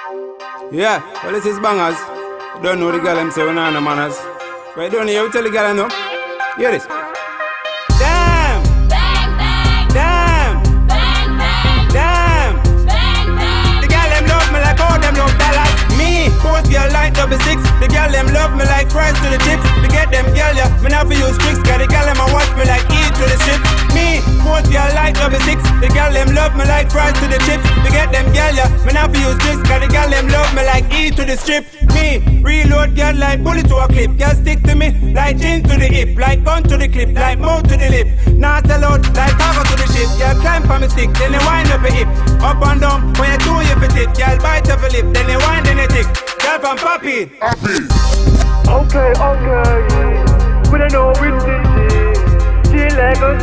Yeah, well, this is bangers. You don't know the girl them say we nah no manners. But you don't hear, you tell the girl I know. Hear this. Damn! Bang bang! Damn! Bang bang! Damn! Bang bang! The girl them love me like all them love dollars. Me, post girl like double six. The girl them love me like fries to the chips. To get them girl, yeah, me not for use tricks. Cause the girl them a watch me like E to the strip. Me, post girl like double six. The girl them love me like fries to the chips. To get them girl, yeah, me not for use tricks. Cause the girl them love me like E to the strip. Me, reload girl like bullet to a clip. Girl stick to me like jeans to the hip. Like gun to the clip, like mouth to the lip. Now sell out like cargo to the ship. Girl climb on me stick, then they wind up a hip. Up and down, when you do you fit it. Girl bite up a lip, then they wind in a tick. Girl from Papi. Okay, we don't know which she like us.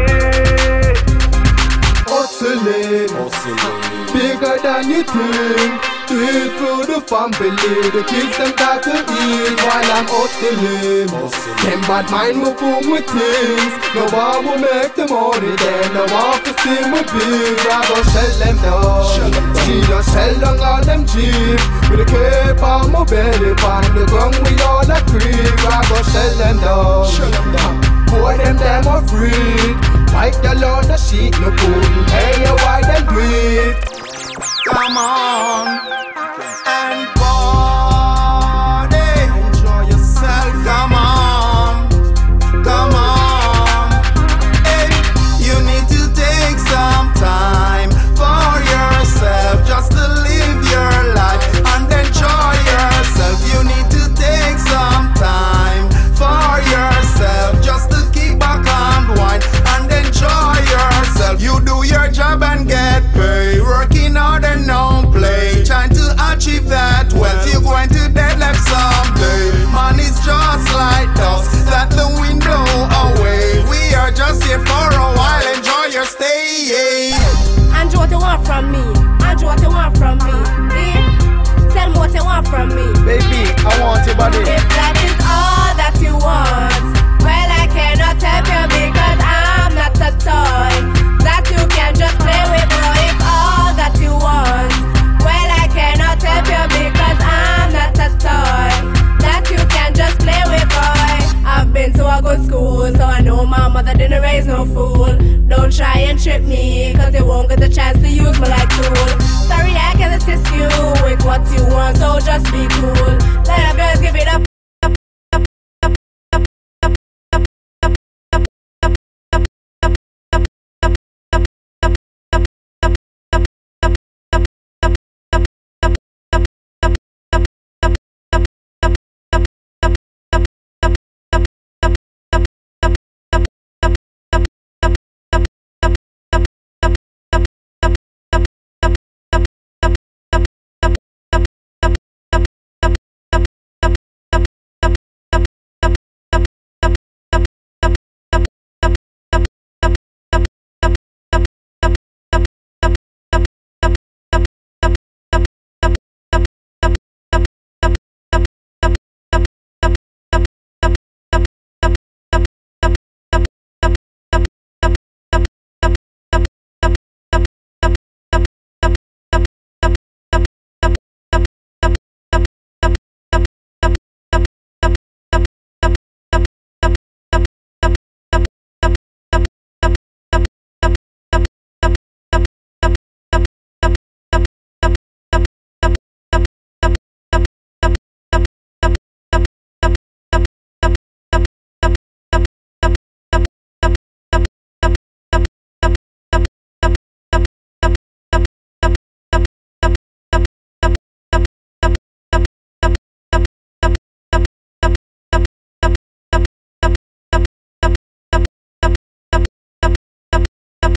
Hustling, bigger than you think. Do it through the family, the kids them got to eat while I'm hustling. Them bad mind will boom with things. No one will make the money, then no one to see me big. I go shell them down. See just shell down all them cheap. With a cape on my belly, on the ground we all a creep. I go shell them down. Boy them are free. Like the Lord the sheet, no couldn't tell you why they do it. Come on and party. Enjoy yourself. Come on, come on. Hey, you need to take some time for yourself, just to live your life and enjoy yourself. You need to take some time for yourself, just to kick back and whine and enjoy yourself. You do your job and get paid, working hard and no play, trying to achieve that wealth. You're going to deadlift someday. Man, it's just like dust that the wind blow away. We are just here for a while. Enjoy your stay. Andrew, what you want from me? Andrew, what you want from me? Eh? Tell me what you want from me. Baby, I want your body. If that is all that you want, well, I cannot help you because I'm not a toy that you can just play with, boy. If all that you want, well, I cannot help you because I'm not a toy that you can just play with, boy. I've been to a good school, so I know my mother didn't raise no fool. Don't try and trick me, cause you won't get the chance to use me like tool. Sorry, I can assist you with what you want, so just be cool. Let a girls give it up.